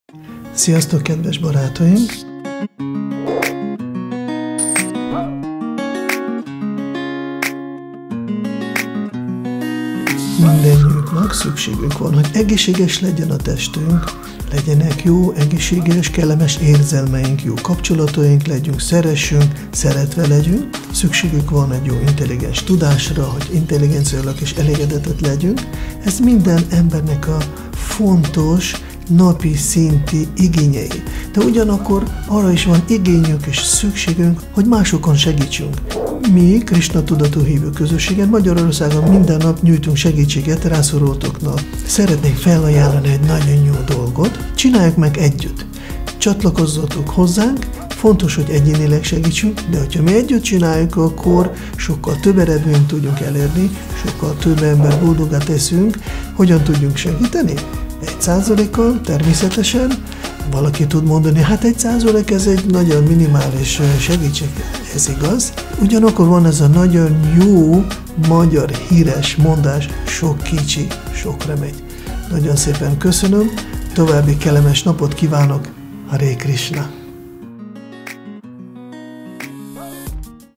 Sziasztok, kedves barátaim! Mindennyiunknak szükségünk van, hogy egészséges legyen a testünk, legyenek jó, egészséges, kellemes érzelmeink, jó kapcsolataink, legyünk, szeressünk, szeretve legyünk. Szükségünk van egy jó intelligens tudásra, hogy intelligenciailag és elégedetett legyünk. Ez minden embernek a fontos, napi szinti igényei. De ugyanakkor arra is van igényünk és szükségünk, hogy másokon segítsünk. Mi, Krishna tudatú hívő közösségen Magyarországon minden nap nyújtunk segítséget rászorultaknak. Szeretnék felajánlani egy nagyon jó dolgot. Csináljuk meg együtt. Csatlakozzatok hozzánk, fontos, hogy egyénileg segítsünk, de ha mi együtt csináljuk, akkor sokkal több eredményt tudjunk elérni, sokkal több ember boldogá teszünk. Hogyan tudjunk segíteni? 1%-kal természetesen. Valaki tud mondani, hát 1% ez egy nagyon minimális segítség, ez igaz. Ugyanakkor van ez a nagyon jó magyar híres mondás, sok kicsi, sokra megy. Nagyon szépen köszönöm, további kellemes napot kívánok, Hare Krishna!